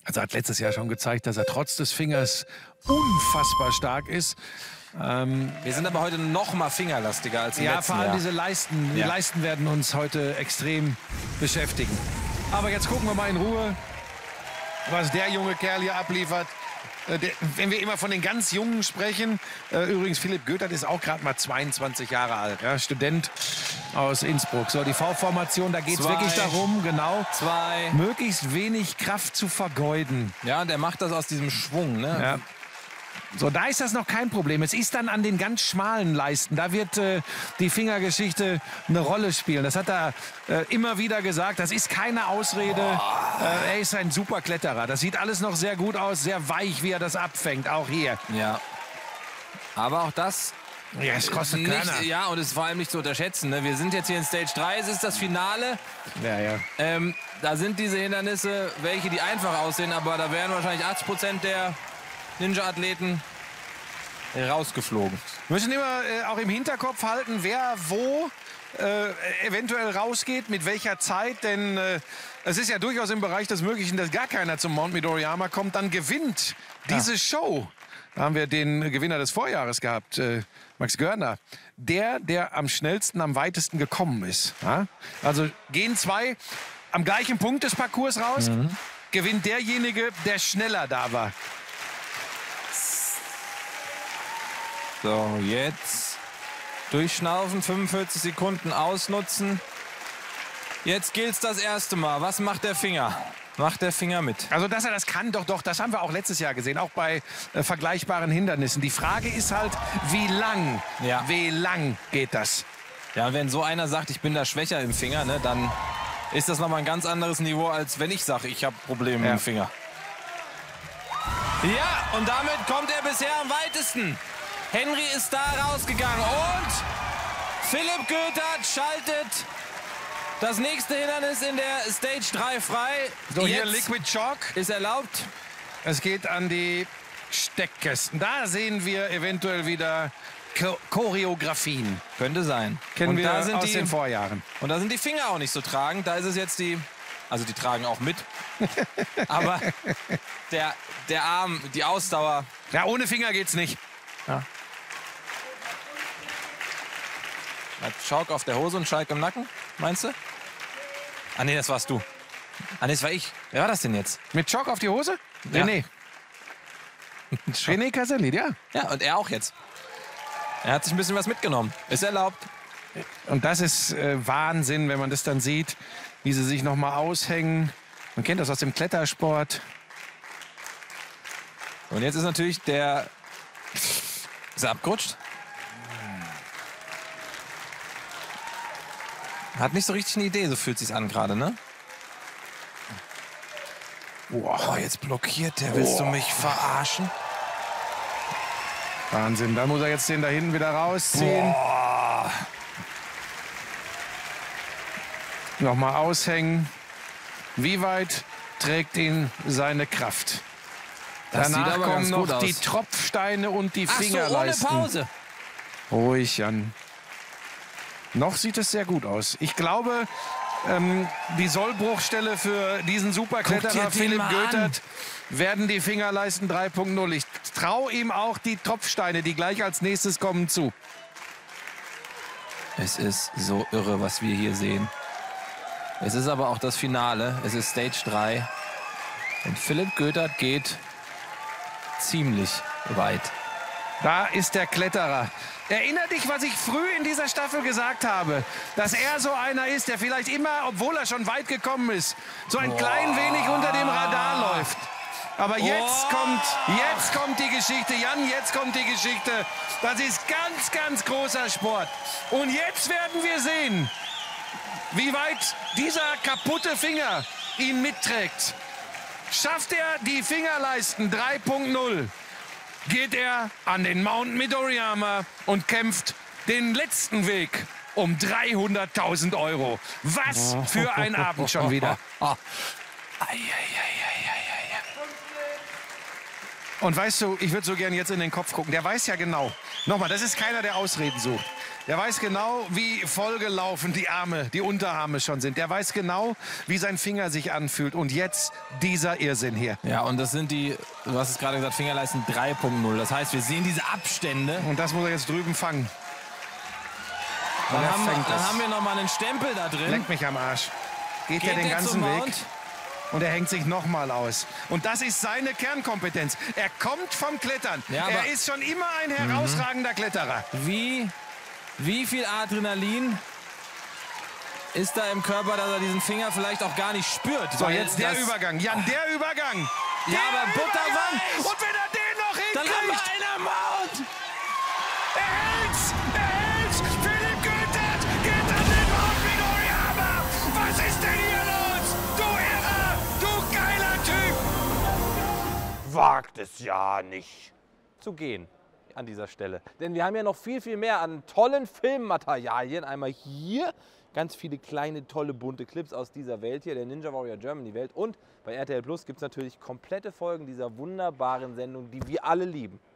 Also hat letztes Jahr schon gezeigt, dass er trotz des Fingers unfassbar stark ist. Wir sind aber heute noch mal fingerlastiger als im letzten vor allem Jahr. diese Leisten. Die Leisten werden uns heute extrem beschäftigen. Aber jetzt gucken wir mal in Ruhe, was der junge Kerl hier abliefert. Wenn wir immer von den ganz Jungen sprechen, übrigens Philipp Göthert ist auch gerade mal 22 Jahre alt, ja, Student aus Innsbruck. So, die V-Formation, da geht es wirklich darum, genau, möglichst wenig Kraft zu vergeuden. Ja, und er macht das aus diesem Schwung, ne? Ja. So, da ist das noch kein Problem. Es ist dann an den ganz schmalen Leisten. Da wird die Fingergeschichte eine Rolle spielen. Das hat er immer wieder gesagt. Das ist keine Ausrede. Er ist ein super Kletterer. Das sieht alles noch sehr gut aus. Sehr weich, wie er das abfängt. Auch hier. Ja. Aber auch das... Ja, es kostet Körner. Ja, und es ist vor allem nicht zu unterschätzen. Ne? Wir sind jetzt hier in Stage 3. Es ist das Finale. Ja, ja. Da sind diese Hindernisse, welche die einfach aussehen. Aber da wären wahrscheinlich 80% der Ninja-Athleten rausgeflogen. Wir müssen immer auch im Hinterkopf halten, wer wo eventuell rausgeht, mit welcher Zeit. Denn es ist ja durchaus im Bereich des Möglichen, dass gar keiner zum Mount Midoriyama kommt. Dann gewinnt diese Show. Da haben wir den Gewinner des Vorjahres gehabt, Max Görner. Der am schnellsten, am weitesten gekommen ist. Ja? Also gehen zwei am gleichen Punkt des Parcours raus. Gewinnt derjenige, der schneller da war. So, jetzt durchschnaufen, 45 Sekunden ausnutzen. Jetzt gilt's das erste Mal. Was macht der Finger? Macht der Finger mit? Also, dass er das kann, doch, das haben wir auch letztes Jahr gesehen, auch bei vergleichbaren Hindernissen. Die Frage ist halt, wie lang geht das? Ja, und wenn so einer sagt, ich bin da schwächer im Finger, ne, dann ist das nochmal ein ganz anderes Niveau, als wenn ich sage, ich habe Probleme im Finger. Ja, und damit kommt er bisher am weitesten. Henry ist da rausgegangen und Philipp Göthert schaltet das nächste Hindernis in der Stage 3 frei. So, hier Liquid Chalk. Ist erlaubt. Es geht an die Steckkästen. Da sehen wir eventuell wieder Choreografien. Könnte sein. Kennen wir aus den Vorjahren. Und da sind die Finger auch nicht so tragend. Da ist es jetzt also die tragen auch mit. Aber der Arm, die Ausdauer. Ja, ohne Finger geht's nicht. Ja. Hat Chalk auf der Hose und Schalk im Nacken, meinst du? Ah, nee, das warst du. Ah, nee, das war ich. Wer war das denn jetzt? Mit Chalk auf die Hose? Ja. René. René Caselli, ja. Ja, und er auch jetzt. Er hat sich ein bisschen was mitgenommen. Ist erlaubt. Und das ist Wahnsinn, wenn man das dann sieht, wie sie sich noch mal aushängen. Man kennt das aus dem Klettersport. Und jetzt ist natürlich der... Ist er abgerutscht? Hat nicht so richtig eine Idee, so fühlt sich's an gerade, ne? Oh, jetzt blockiert der. Willst du mich verarschen? Wahnsinn, da muss er jetzt den da hinten wieder rausziehen. Boah. Nochmal aushängen. Wie weit trägt ihn seine Kraft? Das Danach sieht aber kommen ganz noch gut die aus. Tropfsteine und die Ach so, Fingerleisten. ohne Pause. Ruhig, Jan. Noch sieht es sehr gut aus. Ich glaube, die Sollbruchstelle für diesen Superkletterer Philipp Göthert werden die Fingerleisten 3.0. Ich traue ihm auch die Tropfsteine, die gleich als nächstes kommen, zu. Es ist so irre, was wir hier sehen. Es ist aber auch das Finale. Es ist Stage 3. Und Philipp Göthert geht ziemlich weit. Da ist der Kletterer. Erinner dich, was ich früh in dieser Staffel gesagt habe, dass er so einer ist, der vielleicht immer, obwohl er schon weit gekommen ist, so ein klein wenig unter dem Radar läuft. Aber jetzt kommt die Geschichte. Jan, jetzt kommt die Geschichte. Das ist ganz, ganz großer Sport. Und jetzt werden wir sehen, wie weit dieser kaputte Finger ihn mitträgt. Schafft er die Fingerleisten 3.0? Geht er an den Mount Midoriyama und kämpft den letzten Weg um 300.000 Euro. Was für ein Abend schon wieder. Und weißt du, ich würde so gern jetzt in den Kopf gucken. Der weiß ja genau. Nochmal, das ist keiner, der Ausreden sucht. Der weiß genau, wie vollgelaufen die Arme, die Unterarme schon sind. Der weiß genau, wie sein Finger sich anfühlt. Und jetzt dieser Irrsinn hier. Ja, und das sind die, du hast es gerade gesagt, Fingerleisten 3.0. Das heißt, wir sehen diese Abstände. Und das muss er jetzt drüben fangen. Dann haben wir noch mal einen Stempel da drin. Leck mich am Arsch. Geht er den ganzen Weg? Und er hängt sich nochmal aus. Und das ist seine Kernkompetenz. Er kommt vom Klettern. Ja, er ist schon immer ein herausragender Kletterer. Wie viel Adrenalin ist da im Körper, dass er diesen Finger vielleicht auch gar nicht spürt? So, jetzt der Übergang. Jan, der Übergang. Ja, aber Buttermann. Und wenn er den noch hinkriegt. Dann haben wir einen am Mount. Er hält's. Er hält's. Philipp Götert geht an den Mount Midoriyama. Was ist denn hier los? Du Irrer. Du geiler Typ. Wagt es ja nicht zu gehen an dieser Stelle. Denn wir haben ja noch viel, viel mehr an tollen Filmmaterialien. Einmal hier ganz viele kleine, tolle, bunte Clips aus dieser Welt hier, der Ninja Warrior Germany Welt. Und bei RTL Plus gibt es natürlich komplette Folgen dieser wunderbaren Sendung, die wir alle lieben.